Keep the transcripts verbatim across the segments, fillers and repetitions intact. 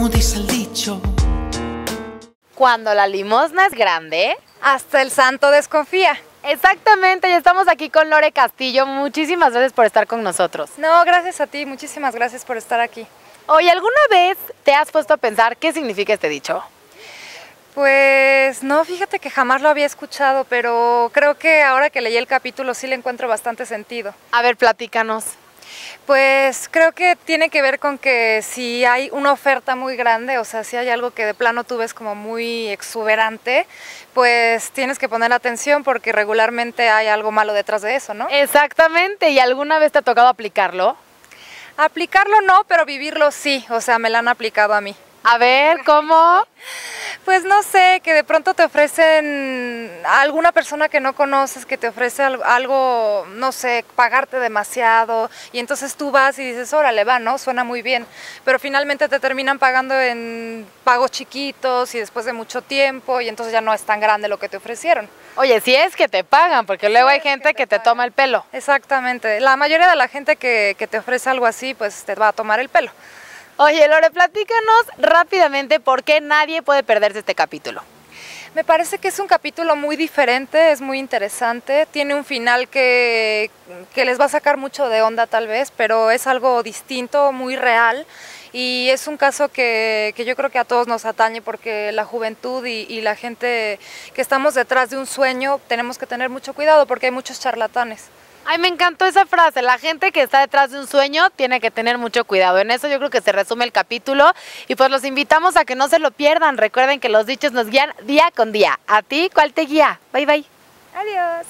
como dice el dicho. Cuando la limosna es grande, hasta el santo desconfía. Exactamente, y estamos aquí con Lore Castillo. Muchísimas gracias por estar con nosotros. No, gracias a ti, muchísimas gracias por estar aquí. Oye, ¿alguna vez te has puesto a pensar qué significa este dicho? Pues no, fíjate que jamás lo había escuchado, pero creo que ahora que leí el capítulo sí le encuentro bastante sentido. A ver, platícanos. Pues creo que tiene que ver con que si hay una oferta muy grande, o sea, si hay algo que de plano tú ves como muy exuberante, pues tienes que poner atención porque regularmente hay algo malo detrás de eso, ¿no? Exactamente, ¿y alguna vez te ha tocado aplicarlo? Aplicarlo no, pero vivirlo sí, o sea, me lo han aplicado a mí. A ver, ¿cómo? Pues no sé, que de pronto te ofrecen a alguna persona que no conoces, que te ofrece algo, no sé, pagarte demasiado, y entonces tú vas y dices, órale, va, ¿no? Suena muy bien, pero finalmente te terminan pagando en pagos chiquitos y después de mucho tiempo, y entonces ya no es tan grande lo que te ofrecieron. Oye, si es que te pagan, porque luego Sí, hay gente que te, que te toma el pelo. Exactamente, la mayoría de la gente que, que te ofrece algo así, pues te va a tomar el pelo. Oye, Lore, platícanos rápidamente por qué nadie puede perderse este capítulo. Me parece que es un capítulo muy diferente, es muy interesante, tiene un final que, que les va a sacar mucho de onda tal vez, pero es algo distinto, muy real, y es un caso que, que yo creo que a todos nos atañe porque la juventud y, y la gente que estamos detrás de un sueño tenemos que tener mucho cuidado porque hay muchos charlatanes. Ay, me encantó esa frase, la gente que está detrás de un sueño tiene que tener mucho cuidado. En eso yo creo que se resume el capítulo y pues los invitamos a que no se lo pierdan. Recuerden que los dichos nos guían día con día. ¿A ti cuál te guía? Bye, bye. Adiós.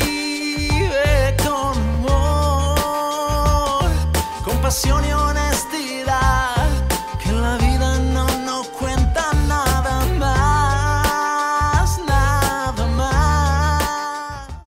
Vive con amor, con pasión y honestidad.